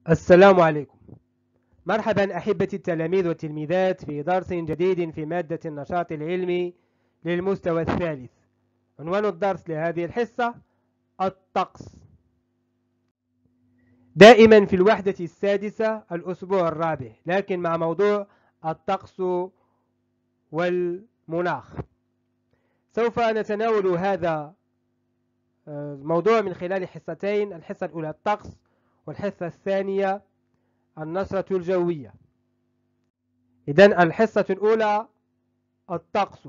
السلام عليكم. مرحبا أحبتي التلاميذ والتلميذات في درس جديد في مادة النشاط العلمي للمستوى الثالث. عنوان الدرس لهذه الحصة الطقس. دائما في الوحدة السادسة الأسبوع الرابع، لكن مع موضوع الطقس والمناخ. سوف نتناول هذا الموضوع من خلال حصتين، الحصة الأولى الطقس والحصة الثانية النشرة الجوية. إذن الحصة الأولى الطقس.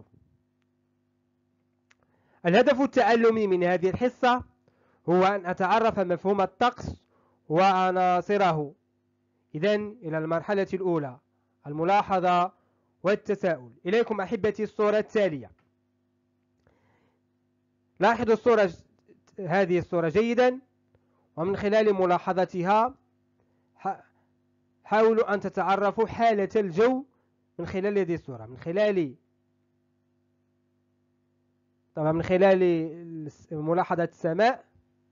الهدف التعلمي من هذه الحصة هو أن أتعرف مفهوم الطقس وعناصره. إذن إلى المرحلة الأولى الملاحظة والتساؤل. إليكم أحبتي الصورة التالية. لاحظوا هذه الصورة جيدا، ومن خلال ملاحظتها حاولوا أن تتعرفوا حالة الجو من خلال هذه الصورة، من خلال ملاحظة السماء،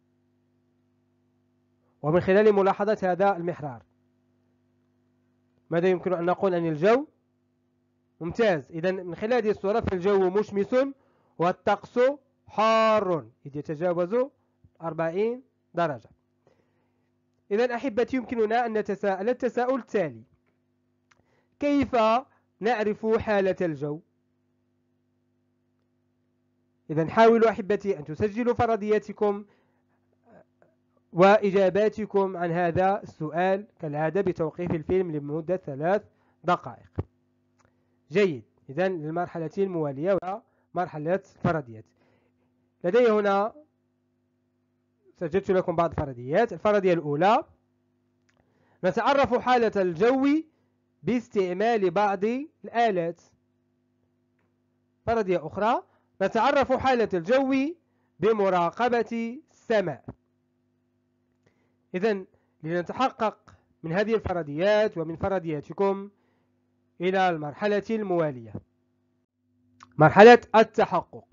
ومن خلال ملاحظة هذا المحرار. ماذا يمكن أن نقول عن الجو؟ ممتاز. إذن من خلال هذه الصورة فالجو مشمس والطقس حار إذ يتجاوز 40 درجة. إذن أحبتي يمكننا أن نتساءل التساؤل التالي: كيف نعرف حالة الجو؟ إذن حاولوا أحبتي أن تسجلوا فرضياتكم وإجاباتكم عن هذا السؤال كالعادة بتوقيف الفيلم لمدة 3 دقائق. جيد. إذن للمرحلة الموالية ومرحلة الفرضيات. لدي هنا سجلت لكم بعض الفرضيات. الفرضية الأولى: نتعرف حالة الجو باستعمال بعض الآلات. فرضية أخرى: نتعرف حالة الجو بمراقبة السماء. إذن لنتحقق من هذه الفرضيات ومن فرضياتكم إلى المرحلة الموالية، مرحلة التحقق.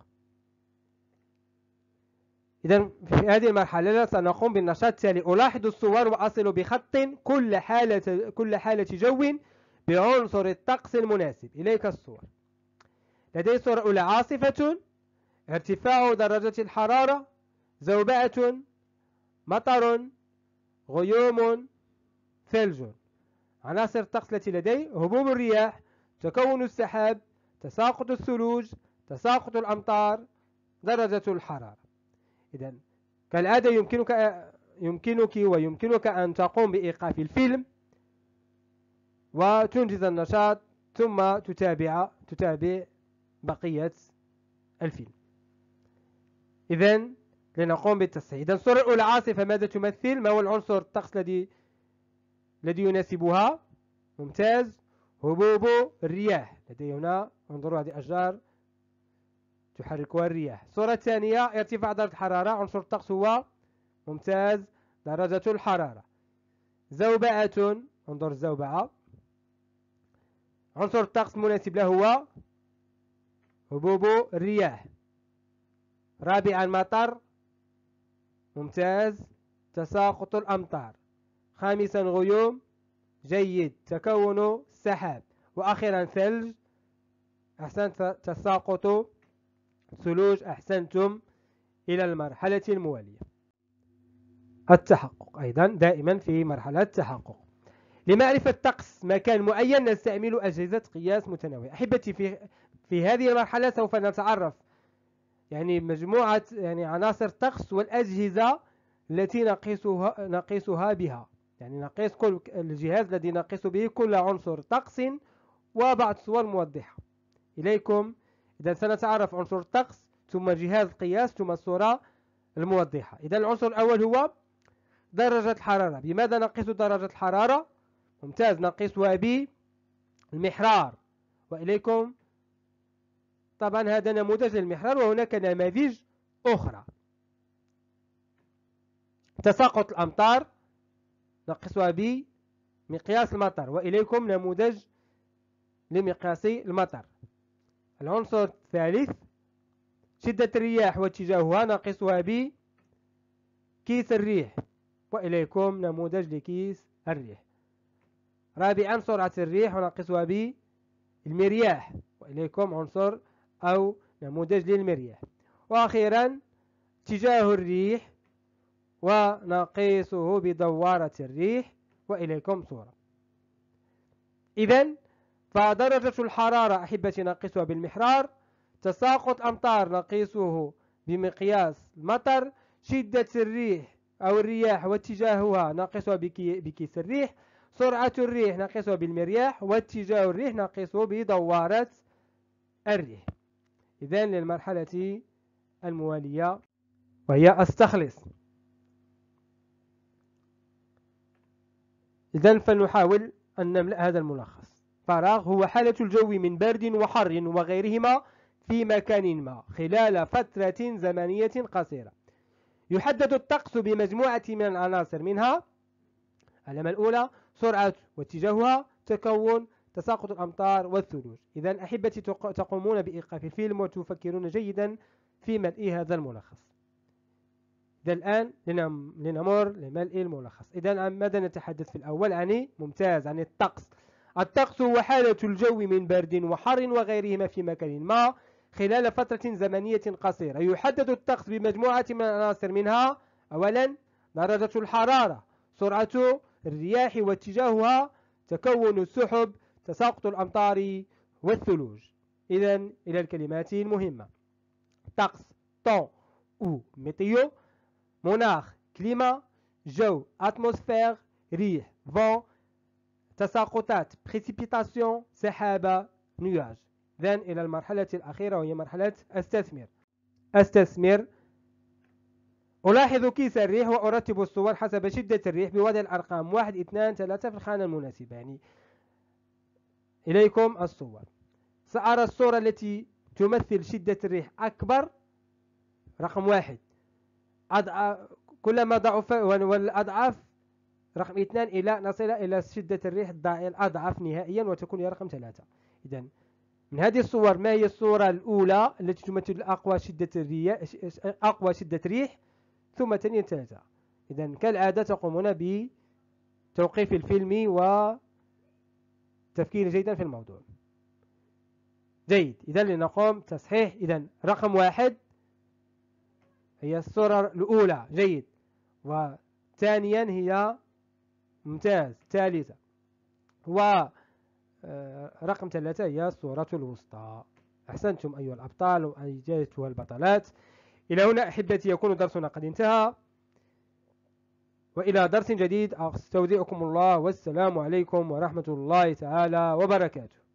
إذن في هذه المرحلة سنقوم بالنشاط التالي: ألاحظ الصور وأصل بخط كل حالة جو بعنصر الطقس المناسب. إليك الصور. لدي صورة أولى: عاصفة، ارتفاع درجة الحرارة، زوبعة، مطر، غيوم، ثلج. عناصر الطقس التي لدي: هبوب الرياح، تكون السحاب، تساقط الثلوج، تساقط الأمطار، درجة الحرارة. إذن كالعادة يمكنك أن تقوم بإيقاف الفيلم وتنجز النشاط ثم تتابع بقية الفيلم. إذن لنقوم بالتصحيح. إذن الصورة الأولى: عاصفة، ماذا تمثل؟ ما هو العنصر الطقس الذي يناسبها؟ ممتاز. هبوب الرياح. لدي هنا انظروا هذه أشجار تحركها الرياح. الصورة الثانية: ارتفاع درجة الحرارة، عنصر الطقس هو ممتاز درجة الحرارة. زوبعة، انظر الزوبعة، عنصر الطقس المناسب له هو هبوب الرياح. رابعا: مطر، ممتاز تساقط الأمطار. خامسا: غيوم، جيد تكون السحاب. وأخيرا ثلج، أحسنت تساقط ثلوج. أحسنتم. إلى المرحلة الموالية التحقق. أيضا دائما في مرحلة التحقق. لمعرفة طقس مكان معين نستعمل أجهزة قياس متنوعة. أحبتي في هذه المرحلة سوف نتعرف مجموعة عناصر الطقس والأجهزة التي نقيسها بها. نقيس كل الجهاز الذي نقيس به كل عنصر طقس وبعض صور موضحة. إليكم. إذا سنتعرف عنصر الطقس ثم جهاز القياس ثم الصورة الموضحة. إذا العنصر الأول هو درجة الحرارة. بماذا نقيس درجة الحرارة؟ ممتاز، نقيسها بالمحرار. وإليكم طبعا هذا نموذج للمحرار وهناك نماذج أخرى. تساقط الأمطار نقيسها بمقياس المطر. وإليكم نموذج لمقياس المطر. العنصر الثالث: شدة الرياح واتجاهها نقيسها بكيس الريح. وإليكم نموذج لكيس الريح. رابعا سرعة الريح ونقصها بالمرياح، وإليكم عنصر أو نموذج للمرياح. وأخيرا اتجاه الريح ونقيسه بدوارة الريح، وإليكم صورة. إذن فدرجة الحرارة أحبتي نقيسها بالمحرار، تساقط أمطار نقيسه بمقياس المطر، شدة الريح أو الرياح واتجاهها نقيسها بكيس الريح، سرعة الريح نقيسها بالمرياح، واتجاه الريح نقيسه بدوارة الريح. إذن للمرحلة الموالية وهي أستخلص. إذن فنحاول أن نملأ هذا الملخص. فراغ هو حالة الجو من برد وحر وغيرهما في مكان ما خلال فترة زمنية قصيرة. يحدد الطقس بمجموعة من العناصر، منها العلامة الأولى سرعة واتجاهها، تكون تساقط الأمطار والثلوج. إذن أحبتي تقومون بإيقاف الفيلم وتفكرون جيدا في ملء هذا الملخص. إذا الآن لنمر لملء الملخص. إذا ماذا نتحدث في الأول؟ ممتاز، عن الطقس. الطقس هو حالة الجو من برد وحر وغيرهما في مكان ما خلال فترة زمنية قصيرة. يحدد الطقس بمجموعة من العناصر، منها أولا درجة الحرارة، سرعة الرياح واتجاهها، تكون السحب، تساقط الأمطار والثلوج. إذا إلى الكلمات المهمة: طقس طون أو ميتيو، مناخ كليما، جو أتموسفير، ريح فون، تساقطات بريسيبيتاسيون سحابة نياج. إذن إلى المرحلة الأخيرة وهي مرحلة أستثمر. ألاحظ كيس الريح وأرتب الصور حسب شدة الريح بوضع الأرقام 1 2 3 في الخانة المناسبة. يعني إليكم الصور. سأرى الصورة التي تمثل شدة الريح أكبر، رقم 1. كلما ضعف والأضعاف رقم 2 إلى نصل إلى شدة الريح الأضعف نهائيا وتكون هي رقم 3. إذا من هذه الصور، ما هي الصورة الأولى التي تمثل أقوى شدة ريح، ثم تلي 3. إذا كالعادة تقومون بتوقيف الفيلم وتفكير جيدا في الموضوع. جيد. إذا لنقوم تصحيح. إذا رقم 1 هي الصورة الأولى، جيد، وثانيا هي ممتاز، ثالثة، ورقم 3 هي الصورة الوسطى. أحسنتم أيها الأبطال وأيتها البطلات. إلى هنا أحبتي يكون درسنا قد انتهى، وإلى درس جديد أستودعكم الله، والسلام عليكم ورحمة الله تعالى وبركاته.